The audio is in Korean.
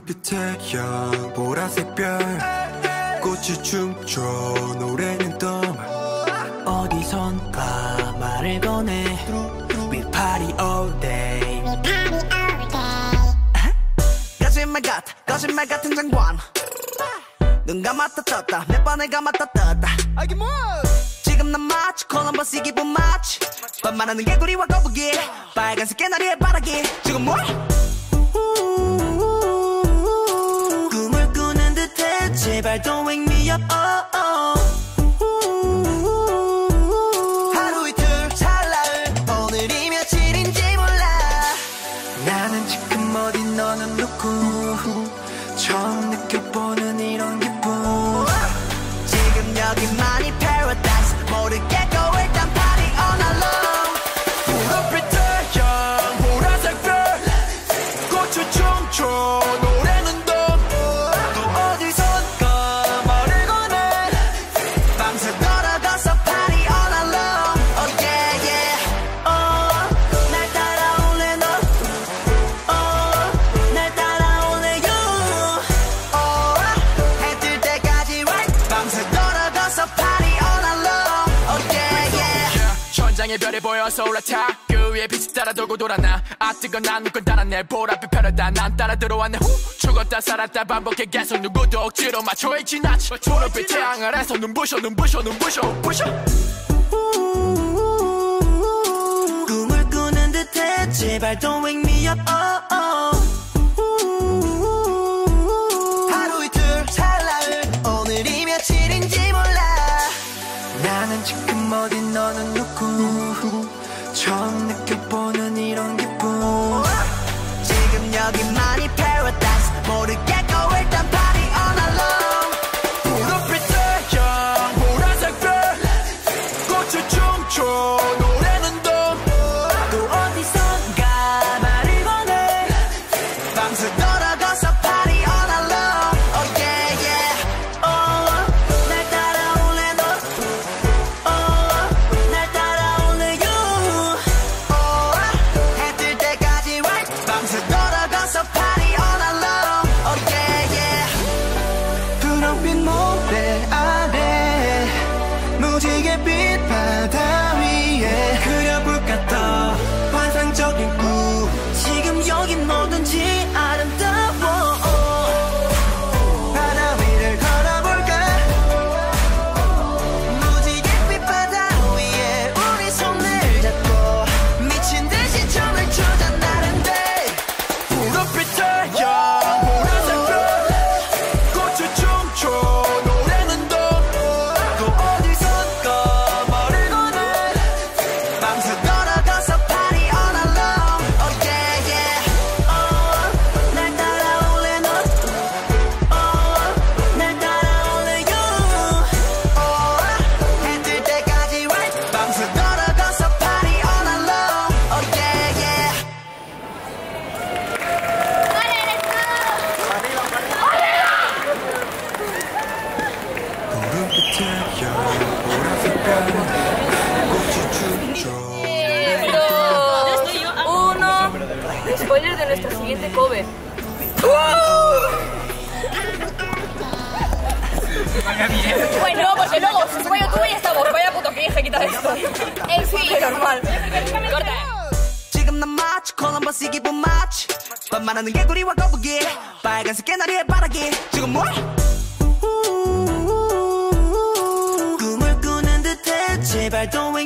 푸른빛의 영 보라색 별 꽃이 춤춰 노래는 떠만 어디선가 말을 꺼내 We party all day 거짓말 같은 장관 눈 감았다 떴다 몇 번을 감았다 떴다 지금 난 마치 콜럼버스 기분 마치 반말하는 개구리와 거북이 빨간색 개나리의 바라기 지금 뭐? 꿈을 꾸는 듯해 제발 don't wake me up 하루 이틀 찰나을 오늘이 며칠인지 몰라 나는 지금 어디 너는 누구 처음 느껴보는 이런 기분 지금 여기만이 paradise 모르겠고 일단 party all night long 푸른빛의 영 보라색 별 꽃이 춤춰 노래는 또 어디선가 말을 꺼내 밤새 돌아가서 party all night long oh yeah yeah 날 따라올래 너 날 따라올래 you 해 뜰 때까지 right 밤새 돌아가서 party all night long oh yeah yeah 천장에 별이 보여서 올라타 그 위에 빛이 따라 돌고 돌아나 아 뜨거 난 누굴 따라내 보랏빛 펴려다 난 따라 들어왔네 후 죽었다 살았다 반복해 계속 누구도 억지로 맞춰 지나쳐 초록빛 태양 아래서 눈부셔 부셔 꿈을 꾸는 듯해 제발 don't wake me up 하루 이틀 찰나을 오늘이 며칠인지 몰라 나는 지금 어디 너는 누구 처음 느껴보는 이런 기분 지금 여기만이 paradise 모르겠고 일단 party all night long 푸른빛의 영 보라색 별 꽃이 춤춰 노래는 또 어디선가 말을 꺼내 밤새 돌아가서 party all night long oh yeah yeah 날 따라올래 너 날 따라올래 you 해 뜰 때까지 right 밤새 돌아가서 party all night long oh yeah yeah 푸른빛 모래 아래 무지갯빛 바다 위에 그려볼까 더 환상적인 꿈 지금 여긴 뭐든지 아름다워 바다 위를 걸어볼까 무지갯빛 바다 위에 우리 손을 잡고 미친 듯이 춤을 추자 나른데 푸른빛의 영 보라색 별 꽃이 춤춰 노래는 또 어디선가 말을 꺼내 밤새 돌아가서 party all night long oh yeah yeah 날 따라올래 너 날 따라올래 you 해 뜰 때까지 right 밤새 돌아가서 party all night long oh yeah yeah 푸른빛의 영 보라색 별 꽃이 춤춰 Spoiler de nuestro siguiente cover. Bueno, porque luego se sube YouTube y estamos. Vaya puto que dije quita esto. En fin, normal. Corta. 지금 난 마치 콜럼버스 기분 마치 반말하는 개구리와 거북이 빨간색 개나리의 바라기 지금 뭐? 꿈을 꾸는 듯해 제발 don't wake